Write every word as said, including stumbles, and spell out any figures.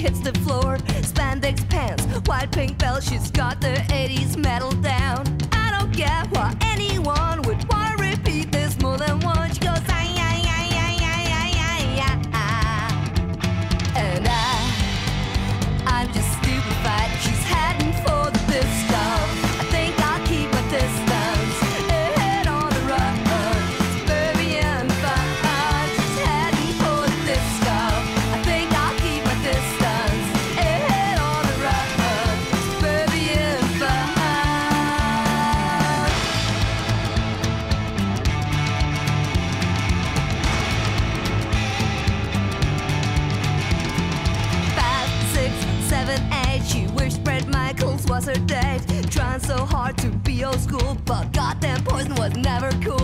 hits the floor. Spandex pants, white pink belt, she's got the eighties metal down. I don't get why anyone would wanna repeat this more than once. She goes, ay, ay, ay, ay, ay, ay, ay, ay. And I, I'm just stupefied. She's heading for the disco. I think I'll keep my distance. Ahead on the run, suburban fun. She's heading for the disco. I think I'll keep my distance. Ahead on the run, suburban fun. Five, six, seven, eight. She wished Bret Michaels was her date. Trying so hard to be old school, but goddamn Poison was never cool.